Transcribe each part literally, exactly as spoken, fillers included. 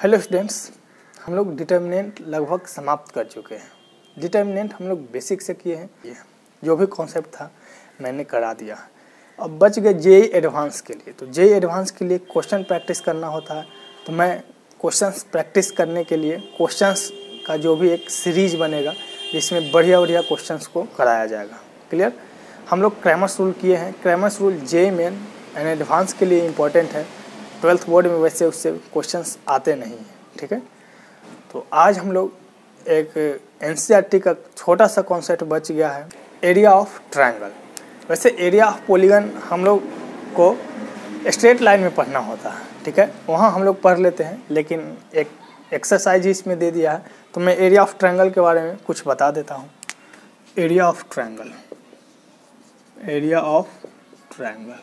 Hello students, हम लोग determinant लगभग समाप्त कर चुके हैं। डिटर्मिनेंट हम लोग बेसिक से किए हैं, ये जो भी कॉन्सेप्ट था मैंने करा दिया। अब बच गए जेई एडवांस के लिए। तो जेई एडवांस के लिए क्वेश्चन प्रैक्टिस करना होता है, तो मैं क्वेश्चंस प्रैक्टिस करने के लिए क्वेश्चंस का जो भी एक सीरीज बनेगा जिसमें बढ़िया बढ़िया क्वेश्चंस को कराया जाएगा। क्लियर? हम लोग क्रैमर्स रूल किए हैं। Cramer's rule JEE Main and advance के लिए इम्पोर्टेंट है। ट्वेल्थ बोर्ड में वैसे उससे क्वेश्चंस आते नहीं हैं, ठीक है। तो आज हम लोग एक एनसीईआरटी का छोटा सा कॉन्सेप्ट बच गया है, एरिया ऑफ ट्रायंगल। वैसे एरिया ऑफ पॉलीगन हम लोग को स्ट्रेट लाइन में पढ़ना होता है, ठीक है, वहाँ हम लोग पढ़ लेते हैं, लेकिन एक एक्सरसाइज इसमें दे दिया है तो मैं एरिया ऑफ ट्रायंगल के बारे में कुछ बता देता हूँ। Area of triangle, area of triangle,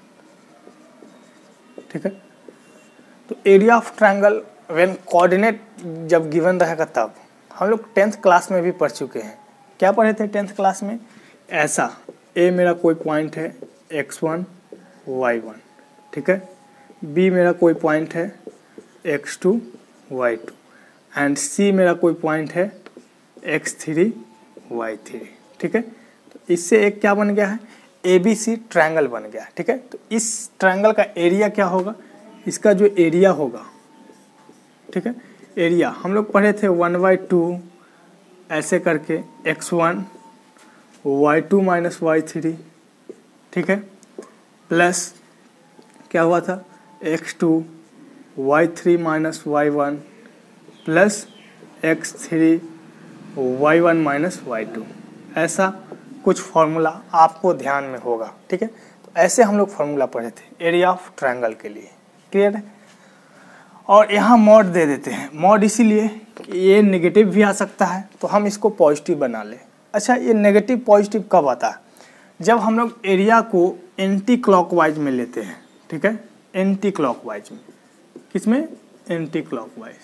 ठीक है। तो area of triangle when coordinate जब गिवन रहेगा तब हम लोग टेंथ क्लास में भी पढ़ चुके हैं। क्या पढ़े थे टेंथ क्लास में? ऐसा ए मेरा कोई पॉइंट है एक्स वन वाई वन, ठीक है, बी मेरा कोई पॉइंट है x two y two and C मेरा कोई पॉइंट है एक्स थ्री वाई थ्री, ठीक है। तो इससे एक क्या बन गया है, ए बी सी ट्रायंगल बन गया, ठीक है। तो इस ट्रायंगल का एरिया क्या होगा, इसका जो एरिया होगा, ठीक है, एरिया हम लोग पढ़े थे वन बाई टू ऐसे करके x one y two minus y three, ठीक है, प्लस क्या हुआ था x two y three minus y one plus x three y one minus y two. ऐसा कुछ फार्मूला आपको ध्यान में होगा, ठीक है। तो ऐसे हम लोग फार्मूला पढ़े थे एरिया ऑफ ट्रायंगल के लिए। क्लियर है? और यहाँ मॉड दे देते हैं। मॉड इसीलिए कि ये नेगेटिव भी आ सकता है, तो हम इसको पॉजिटिव बना लें। अच्छा, ये नेगेटिव पॉजिटिव कब आता है? जब हम लोग एरिया को एंटी क्लॉकवाइज में लेते हैं, ठीक है, एंटी क्लॉकवाइज में। किसमें? Anti clockwise.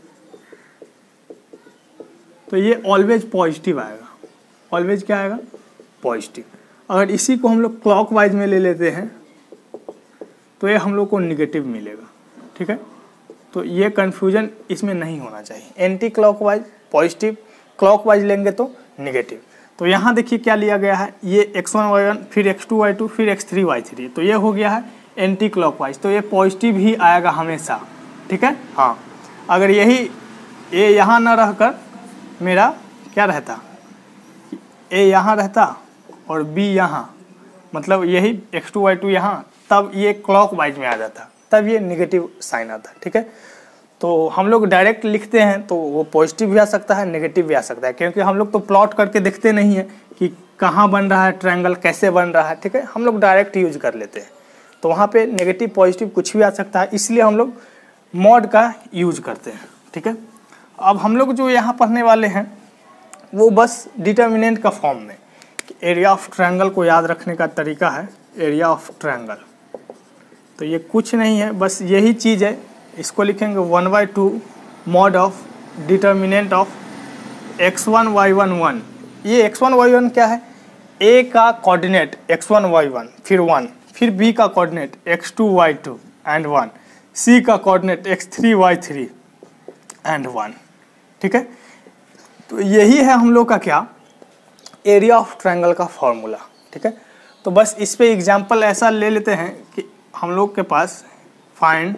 तो ये ऑलवेज पॉजिटिव आएगा। ऑलवेज क्या आएगा? पॉजिटिव। अगर इसी को हम लोग क्लॉकवाइज में ले लेते हैं तो ये हम लोग को निगेटिव मिलेगा, ठीक है। तो ये कन्फ्यूजन इसमें नहीं होना चाहिए। एंटी क्लॉकवाइज पॉजिटिव, क्लॉकवाइज लेंगे तो निगेटिव। तो यहाँ देखिए क्या लिया गया है, ये एक्स वन वाई वन फिर एक्स टू वाई टू फिर एक्स थ्री वाई थ्री, तो ये हो गया है एंटी क्लॉकवाइज। तो ये पॉजिटिव ही आएगा हमेशा, ठीक है। हाँ, अगर यही ए यहाँ न रहकर मेरा क्या रहता, ए यहाँ रहता और बी यहाँ, मतलब यही एक्स टू वाई टू यहाँ, तब ये क्लॉकवाइज में आ जाता, तब ये नेगेटिव साइन आता, ठीक है। तो हम लोग डायरेक्ट लिखते हैं तो वो पॉजिटिव भी आ सकता है, नेगेटिव भी आ सकता है, क्योंकि हम लोग तो प्लॉट करके देखते नहीं है कि कहाँ बन रहा है ट्रायंगल, कैसे बन रहा है, ठीक है। हम लोग डायरेक्ट यूज कर लेते हैं, तो वहाँ पे नेगेटिव पॉजिटिव कुछ भी आ सकता है, इसलिए हम लोग मॉड का यूज करते हैं, ठीक है। अब हम लोग जो यहाँ पढ़ने वाले हैं वो बस डिटर्मिनेंट का फॉर्म में। एरिया ऑफ ट्रायंगल को याद रखने का तरीका है एरिया ऑफ ट्रायंगल। तो ये कुछ नहीं है, बस यही चीज़ है। इसको लिखेंगे one by two mod of determinant of x one y one one. ये एक्स वन वाई वन क्या है? ए का coordinate x one y one फिर वन, फिर बी का coordinate x two y two and one, C का coordinate x three y three and one, ठीक है। तो यही है हम लोग का क्या, एरिया ऑफ ट्रायंगल का फॉर्मूला, ठीक है। तो बस इस पे एग्जांपल ऐसा ले लेते हैं कि हम लोग के पास find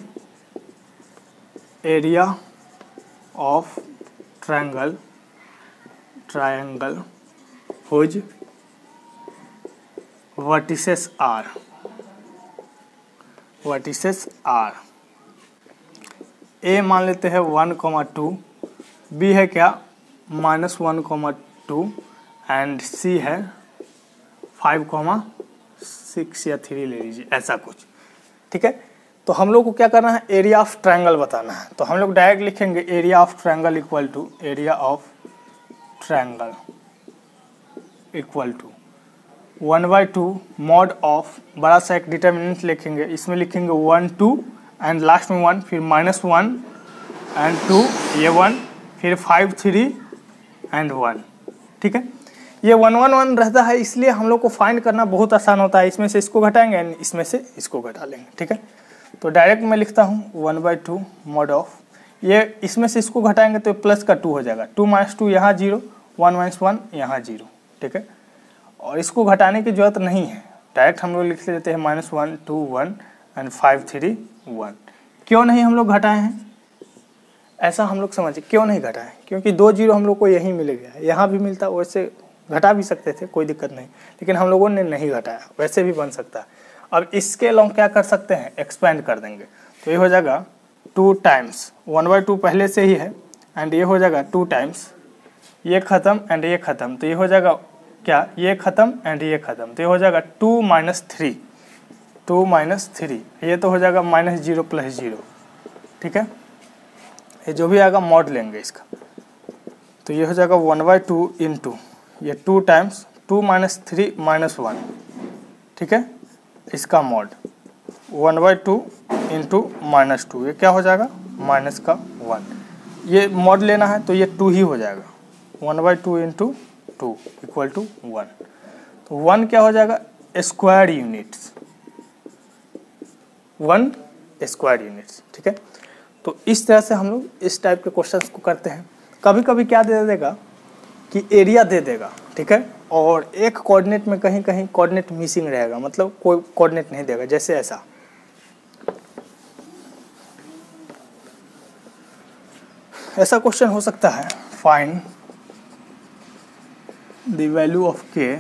area of triangle triangle whose vertices are, vertices are. A मान लेते हैं वन कोमा टू, बी है क्या minus one comma two and C है फाइव कोमा सिक्स या थ्री ले लीजिए, ऐसा कुछ, ठीक है। तो हम लोग को क्या करना है, एरिया ऑफ ट्रायंगल बताना है। तो हम लोग डायरेक्ट लिखेंगे area of triangle equal to area of triangle equal to one by two mod of, बड़ा सा एक डिटर्मिनेंट लिखेंगे, इसमें लिखेंगे वन टू एंड लास्ट में वन, फिर माइनस वन एंड टू, ये वन, फिर फाइव थ्री एंड वन, ठीक है। ये वन वन वन रहता है, इसलिए हम लोग को फाइंड करना बहुत आसान होता है। इसमें से इसको घटाएंगे, इसमें से इसको घटा लेंगे, ठीक है। तो डायरेक्ट मैं लिखता हूँ one by two mod of, ये इसमें से इसको घटाएंगे तो प्लस का टू हो जाएगा, टू माइनस टू यहाँ जीरो, वन माइनस वन यहाँ जीरो, ठीक है। और इसको घटाने की जरूरत नहीं है, डायरेक्ट हम लोग लिख लेते हैं minus one two one and five three one. क्यों नहीं हम लोग घटाए हैं, ऐसा हम लोग समझे क्यों नहीं घटाए, क्योंकि दो जीरो हम लोग को यहीं मिल गया, यहाँ भी मिलता, वैसे घटा भी सकते थे, कोई दिक्कत नहीं, लेकिन हम लोगों ने नहीं घटाया, वैसे भी बन सकता है। अब इसके लॉन्ग क्या कर सकते हैं, एक्सपेंड कर देंगे, तो ये हो जाएगा two times one by two पहले से ही है, एंड ये हो जाएगा टू टाइम्स ये ख़त्म एंड ये ख़त्म, तो ये हो जाएगा क्या, ये ख़त्म एंड ये ख़त्म, तो ये हो जाएगा two minus three, two minus three, ये तो हो जाएगा माइनस जीरो प्लस जीरो, ठीक है। ये जो भी आएगा मॉड लेंगे इसका, तो ये हो जाएगा one by two into, two two times two minus three minus one, ठीक है, इसका mod one by two into minus two, ये क्या हो जाएगा माइनस का वन, ये मॉड लेना है तो ये टू ही हो जाएगा, one by two into two equal to one, तो वन क्या हो जाएगा square units, one square units, ठीक है। तो इस तरह से हम लोग इस टाइप के क्वेश्चंस को करते हैं। कभी कभी क्या दे देगा कि एरिया दे देगा, ठीक है, और एक कोऑर्डिनेट में कहीं कहीं कोऑर्डिनेट मिसिंग रहेगा, मतलब कोई कोऑर्डिनेट नहीं देगा, जैसे ऐसा ऐसा क्वेश्चन हो सकता है, find the value of K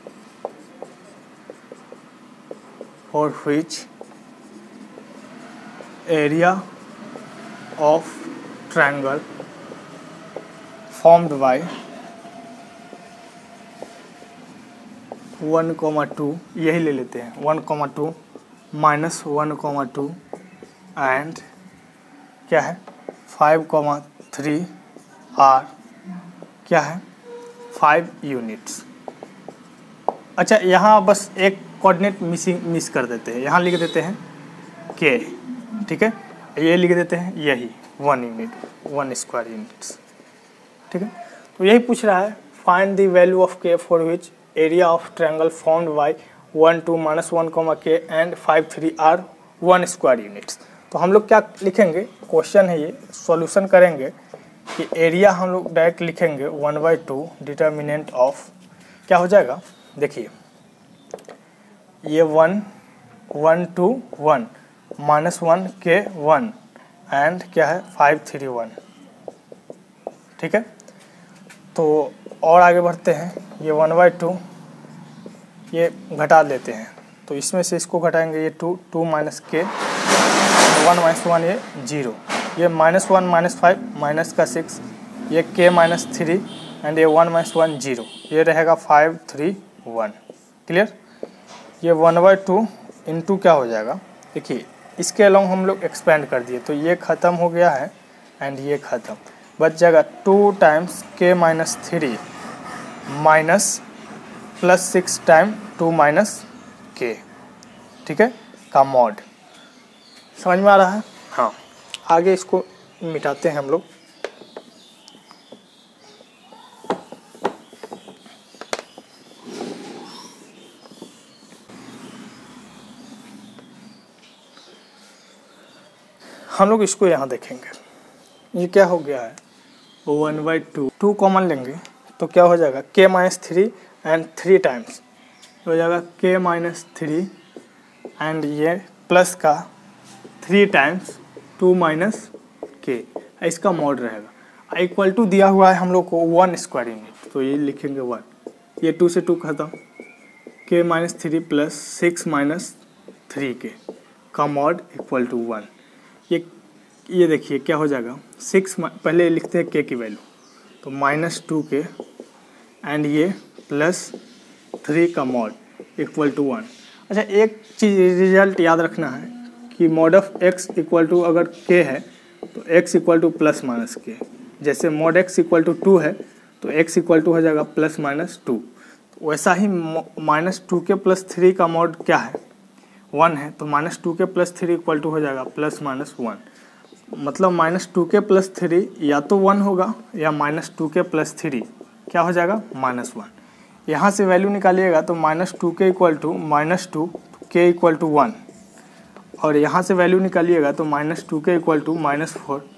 for which area of triangle formed by one comma two, यही ले लेते हैं, one comma two minus one comma two and क्या है फाइव कॉमा थ्री आर क्या है फाइव यूनिट्स। अच्छा, यहाँ बस एक कोऑर्डिनेट मिसिंग मिस कर देते हैं, यहाँ लिख देते हैं के, ठीक है, ये लिख देते हैं यही one unit, one square units, ठीक है। तो यही पूछ रहा है, find the value of K for which area of triangle formed by one two minus one comma K and five three are one square units. तो हम लोग क्या लिखेंगे, क्वेश्चन है ये, सॉल्यूशन करेंगे कि एरिया हम लोग डायरेक्ट लिखेंगे one by two determinant of क्या हो जाएगा, देखिए ये one one two one minus one k one and क्या है फाइव थ्री वन, ठीक है। तो और आगे बढ़ते हैं, ये वन बाई टू ये घटा देते हैं, तो इसमें से इसको घटाएंगे, ये two two minus k one minus one ये जीरो, ये minus one minus five minus का सिक्स, ये के माइनस थ्री एंड ये वन माइनस वन जीरो, ये रहेगा फाइव थ्री वन, क्लियर। ये वन बाई टू इंटू क्या हो जाएगा, देखिए इसके अलॉन्ग हम लोग एक्सपेंड कर दिए, तो ये ख़त्म हो गया है एंड ये ख़त्म, बच जाएगा two times k minus three minus plus six time two minus k, ठीक है, का मॉड। समझ में आ रहा है, हाँ। आगे इसको मिटाते हैं हम लोग, हम लोग इसको यहाँ देखेंगे, ये क्या हो गया है one by two, two common लेंगे तो क्या हो जाएगा k minus three and three times हो जाएगा के माइनस थ्री एंड ये प्लस का three times two minus k, इसका मॉड रहेगा। इक्वल टू दिया हुआ है हम लोग को वन स्क्वायर यूनिट, तो ये लिखेंगे वन, ये टू से टू खत्म, k minus three plus six minus three k का मॉड इक्वल टू वन। ये ये देखिए क्या हो जाएगा, सिक्स पहले लिखते हैं के की वैल्यू, तो माइनस टू के एंड ये प्लस थ्री का मॉड इक्वल टू वन। अच्छा, एक चीज़ रिजल्ट याद रखना है कि mod of x equal to अगर के है तो x equal to plus minus k, जैसे mod x equal to two है तो एक्स इक्वल टू हो जाएगा प्लस माइनस टू, वैसा ही minus two k plus three का मॉड क्या है वन है, तो minus two k plus three equal to हो जाएगा प्लस माइनस वन। मतलब minus two k plus three या तो वन होगा या minus two k plus three क्या हो जाएगा माइनस वन। यहाँ से वैल्यू निकालिएगा तो minus two k equal to minus two k equal to one, और यहाँ से वैल्यू निकालिएगा तो minus two k equal to minus four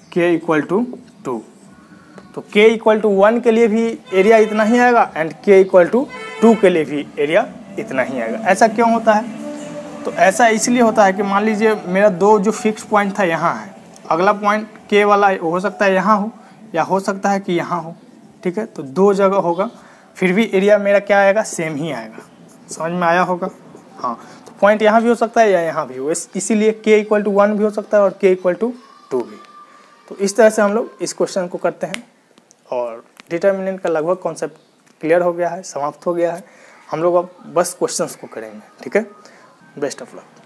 k equal to two. तो के इक्वल टू वन के लिए भी एरिया इतना ही आएगा एंड के इक्वल टू टू के लिए भी एरिया इतना ही आएगा। ऐसा क्यों होता है? तो ऐसा इसलिए होता है कि मान लीजिए मेरा दो जो फिक्स पॉइंट था यहाँ है, अगला पॉइंट के वाला हो सकता है यहाँ हो या हो सकता है कि यहाँ हो, ठीक है। तो दो जगह होगा, फिर भी एरिया मेरा क्या आएगा? सेम ही आएगा। समझ में आया होगा? हाँ, तो पॉइंट यहाँ भी हो सकता है या यहाँ भी हो, इसीलिए के इक्वल टू वन भी हो सकता है और के इक्वल टू टू भी। तो इस तरह से हम लोग इस क्वेश्चन को करते हैं और डिटर्मिनेंट का लगभग कॉन्सेप्ट क्लियर हो गया है, समाप्त हो गया है। हम लोग अब बस क्वेश्चंस को करेंगे, ठीक है। Best of luck.